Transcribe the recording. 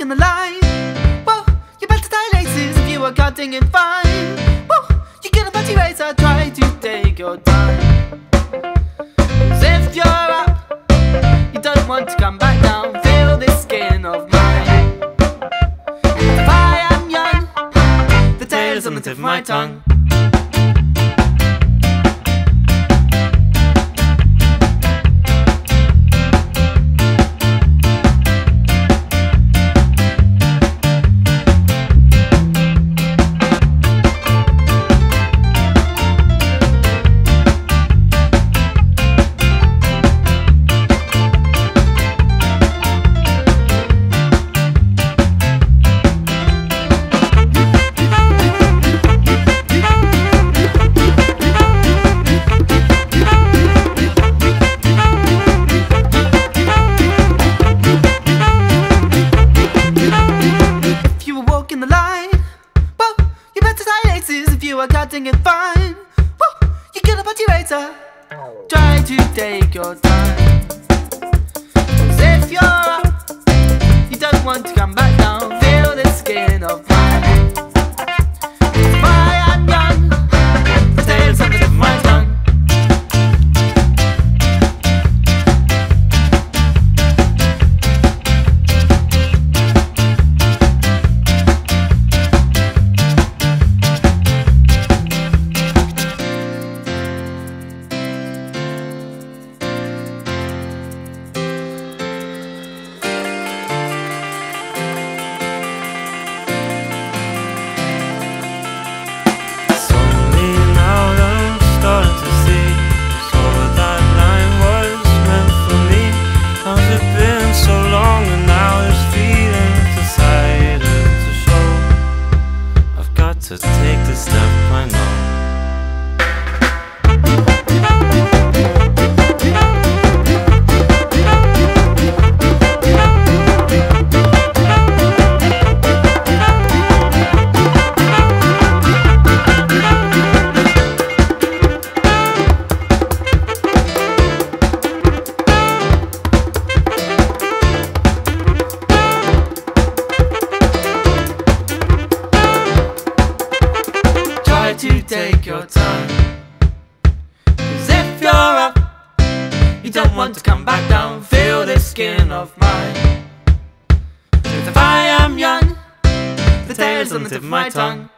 walking the line, whoa, you better tie laces if you are cutting it fine. Whoa, you get a butty razor, try to take your time. 'Cause if you're up, you don't want to come back down. Feel this skin of mine. If I am young, the tail is on the tip of my tongue. If you are cutting it fine, woo, you get a butty razor, try to take your time. 'Cause if you're up, you don't want to come back down. Feel the skin of mine. If I am young, the tail's on the tip of my tongue. To take the step I know. To take your time. 'Cause if you're up, you don't want to come back down. Feel the skin of mine. 'Cause if I am young, the tail's on the tip of my tongue.